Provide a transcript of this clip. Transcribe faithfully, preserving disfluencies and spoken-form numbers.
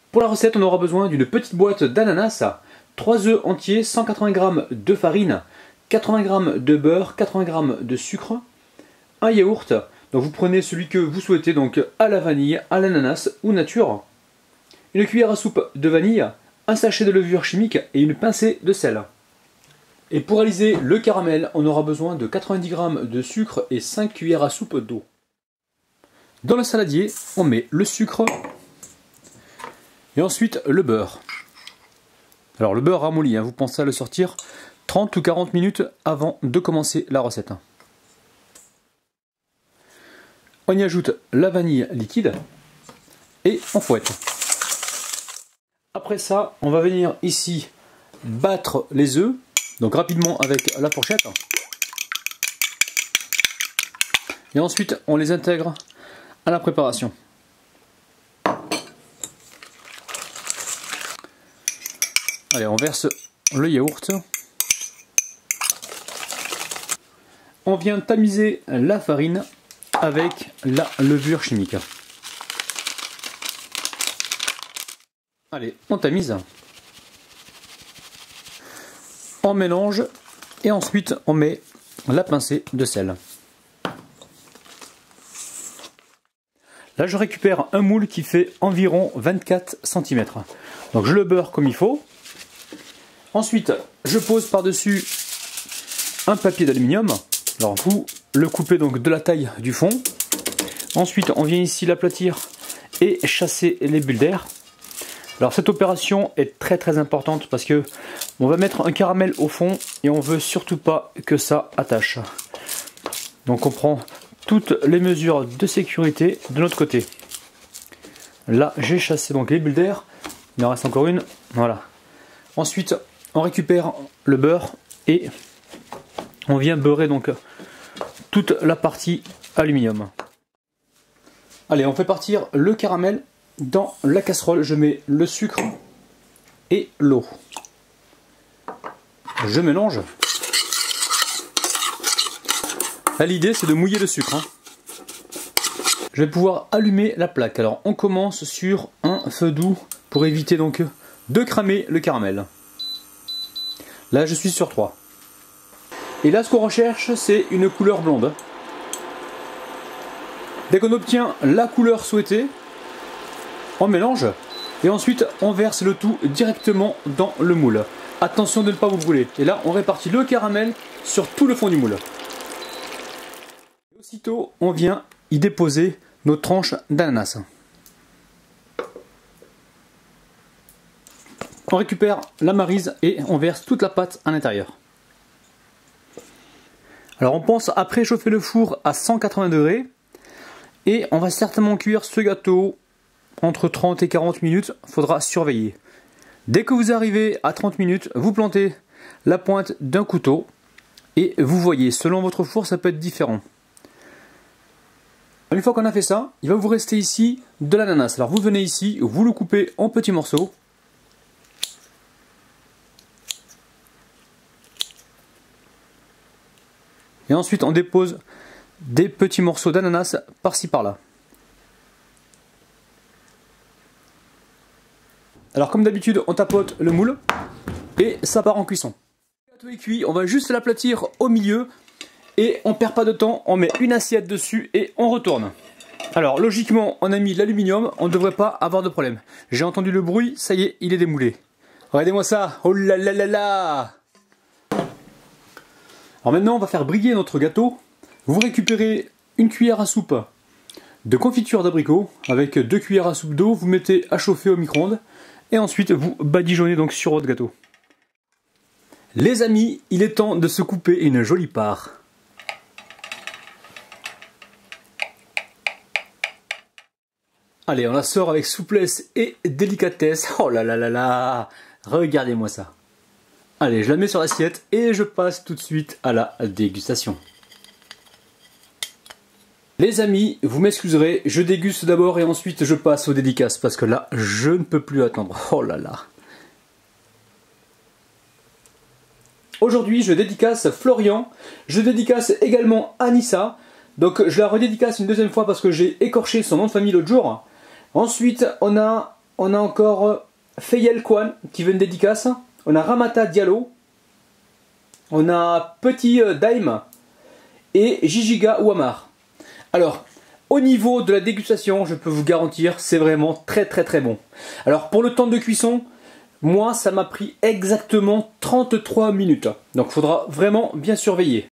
Pour la recette, on aura besoin d'une petite boîte d'ananas, trois œufs entiers, cent quatre-vingts grammes de farine, quatre-vingts grammes de beurre, quatre-vingts grammes de sucre, un yaourt. Donc vous prenez celui que vous souhaitez, donc à la vanille, à l'ananas ou nature. Une cuillère à soupe de vanille, un sachet de levure chimique et une pincée de sel. Et pour réaliser le caramel, on aura besoin de quatre-vingt-dix grammes de sucre et cinq cuillères à soupe d'eau. Dans le saladier, on met le sucre et ensuite le beurre. Alors le beurre ramolli, hein, vous pensez à le sortir trente ou quarante minutes avant de commencer la recette. On y ajoute la vanille liquide et on fouette. Après ça, on va venir ici battre les œufs, donc rapidement avec la fourchette. Et ensuite, on les intègre à la préparation. Allez, on verse le yaourt. On vient tamiser la farine avec la levure chimique. Allez, on tamise. On mélange et ensuite on met la pincée de sel. Là, je récupère un moule qui fait environ vingt-quatre centimètres. Donc je le beurre comme il faut. Ensuite, je pose par-dessus un papier d'aluminium. Alors vous le coupez donc de la taille du fond. Ensuite, on vient ici l'aplatir et chasser les bulles d'air. Alors cette opération est très très importante parce que on va mettre un caramel au fond et on veut surtout pas que ça attache. Donc on prend toutes les mesures de sécurité de notre côté. Là j'ai chassé donc les bulles d'air, il en reste encore une, voilà. Ensuite on récupère le beurre et on vient beurrer donc toute la partie aluminium. Allez, on fait partir le caramel. Dans la casserole, je mets le sucre et l'eau. Je mélange. Là, l'idée, c'est de mouiller le sucre. Hein. Je vais pouvoir allumer la plaque. Alors, on commence sur un feu doux pour éviter donc de cramer le caramel. Là, je suis sur trois. Et là, ce qu'on recherche, c'est une couleur blonde. Dès qu'on obtient la couleur souhaitée, on mélange et ensuite on verse le tout directement dans le moule. Attention de ne pas vous brûler. Et là on répartit le caramel sur tout le fond du moule. Et aussitôt on vient y déposer nos tranches d'ananas. On récupère la maryse et on verse toute la pâte à l'intérieur. Alors on pense à préchauffer le four à cent quatre-vingts degrés et on va certainement cuire ce gâteau entre trente et quarante minutes, il faudra surveiller. Dès que vous arrivez à trente minutes, vous plantez la pointe d'un couteau et vous voyez, selon votre four, ça peut être différent. Une fois qu'on a fait ça, il va vous rester ici de l'ananas. Alors vous venez ici, vous le coupez en petits morceaux. Et ensuite on dépose des petits morceaux d'ananas par-ci par-là. Alors comme d'habitude, on tapote le moule et ça part en cuisson. Le gâteau est cuit, on va juste l'aplatir au milieu et on perd pas de temps, on met une assiette dessus et on retourne. Alors logiquement, on a mis l'aluminium, on ne devrait pas avoir de problème. J'ai entendu le bruit, ça y est, il est démoulé. Regardez-moi ça, oh là là là là! Alors maintenant, on va faire briller notre gâteau. Vous récupérez une cuillère à soupe de confiture d'abricot avec deux cuillères à soupe d'eau, vous mettez à chauffer au micro-ondes. Et ensuite, vous badigeonnez donc sur votre gâteau. Les amis, il est temps de se couper une jolie part. Allez, on la sort avec souplesse et délicatesse. Oh là là là là! Regardez-moi ça. Allez, je la mets sur l'assiette et je passe tout de suite à la dégustation. Les amis, vous m'excuserez, je déguste d'abord et ensuite je passe aux dédicaces parce que là, je ne peux plus attendre. Oh là là. Aujourd'hui, je dédicace Florian, je dédicace également Anissa. Donc je la redédicace une deuxième fois parce que j'ai écorché son nom de famille l'autre jour. Ensuite, on a on a encore Fayel Kwan qui veut une dédicace. On a Ramata Diallo. On a Petit Daim et Jijiga Ouamar. Alors, au niveau de la dégustation, je peux vous garantir, c'est vraiment très très très bon. Alors, pour le temps de cuisson, moi, ça m'a pris exactement trente-trois minutes. Donc, il faudra vraiment bien surveiller.